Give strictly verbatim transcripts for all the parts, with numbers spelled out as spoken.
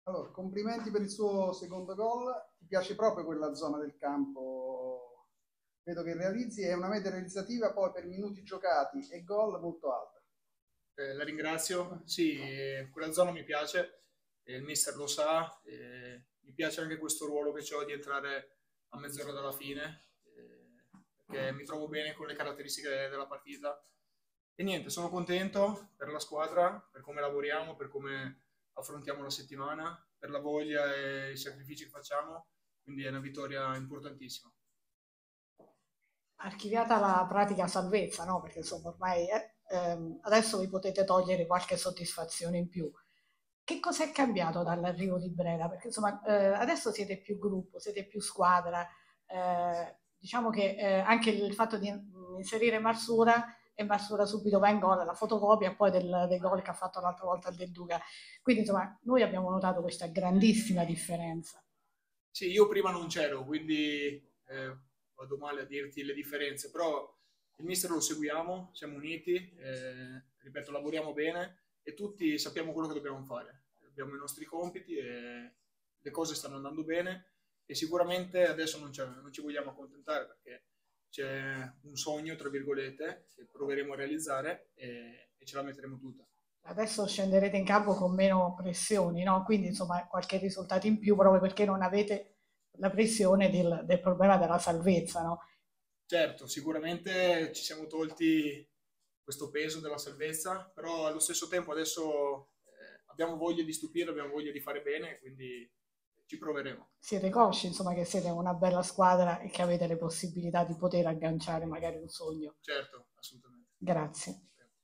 Allora, complimenti per il suo secondo gol. Ti piace proprio quella zona del campo? Vedo che realizzi, è una media realizzativa poi per minuti giocati e gol molto alta. Eh, la ringrazio, sì, eh, quella zona mi piace, eh, il mister lo sa, eh, mi piace anche questo ruolo che ho di entrare a mezz'ora dalla fine, eh, perché mi trovo bene con le caratteristiche della partita. E niente, sono contento per la squadra, per come lavoriamo, per come affrontiamo la settimana, per la voglia e i sacrifici che facciamo, quindi è una vittoria importantissima. Archiviata la pratica salvezza, no? Perché insomma ormai eh, ehm, adesso vi potete togliere qualche soddisfazione in più. Che cosa è cambiato dall'arrivo di Brera? Perché insomma eh, adesso siete più gruppo, siete più squadra. eh, diciamo che eh, anche il fatto di inserire Marsura e Marsura subito va in gol, la fotocopia poi del, del gol che ha fatto l'altra volta il Del Duca. Quindi insomma noi abbiamo notato questa grandissima differenza. Sì, io prima non c'ero, quindi eh, vado male a dirti le differenze, però il mister lo seguiamo, siamo uniti, eh, ripeto, lavoriamo bene e tutti sappiamo quello che dobbiamo fare. Abbiamo i nostri compiti e le cose stanno andando bene e sicuramente adesso non, non ci vogliamo accontentare perché c'è un sogno, tra virgolette, che proveremo a realizzare e, e ce la metteremo tutta. Adesso scenderete in campo con meno pressioni, no? Quindi insomma qualche risultato in più proprio perché non avete la pressione del, del problema della salvezza, no? Certo, sicuramente ci siamo tolti questo peso della salvezza, però allo stesso tempo adesso eh, abbiamo voglia di stupire, abbiamo voglia di fare bene, quindi ci proveremo. Siete consci, insomma, che siete una bella squadra e che avete le possibilità di poter agganciare magari un sogno. Certo, assolutamente. Grazie.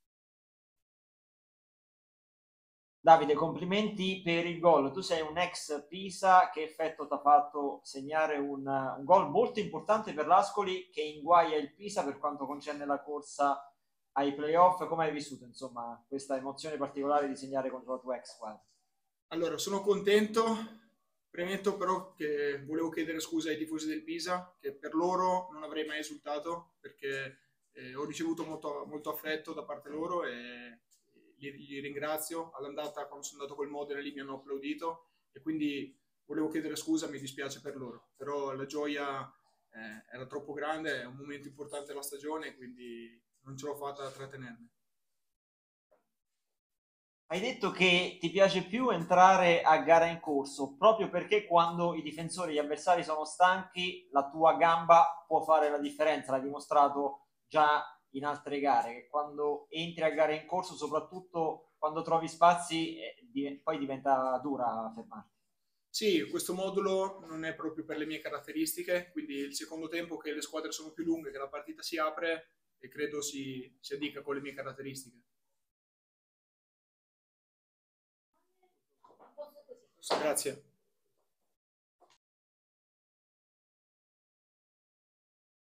Davide, complimenti per il gol. Tu sei un ex Pisa, che effetto ti ha fatto segnare un, un gol molto importante per l'Ascoli che inguaia il Pisa per quanto concerne la corsa ai playoff. Come hai vissuto, insomma, questa emozione particolare di segnare contro la tua ex squadra? Allora, sono contento. Premetto però che volevo chiedere scusa ai tifosi del Pisa, che per loro non avrei mai esultato, perché eh, ho ricevuto molto, molto affetto da parte loro e li, li ringrazio. All'andata, quando sono andato col Modena, lì mi hanno applaudito e quindi volevo chiedere scusa, mi dispiace per loro. Però la gioia eh, era troppo grande, è un momento importante della stagione, quindi non ce l'ho fatta a trattenermi. Hai detto che ti piace più entrare a gara in corso, proprio perché quando i difensori, gli avversari sono stanchi, la tua gamba può fare la differenza. L'hai dimostrato già in altre gare, che quando entri a gara in corso, soprattutto quando trovi spazi, eh, poi diventa dura fermarti. Sì, questo modulo non è proprio per le mie caratteristiche, quindi il secondo tempo che le squadre sono più lunghe, che la partita si apre e credo si, si addica con le mie caratteristiche. Grazie.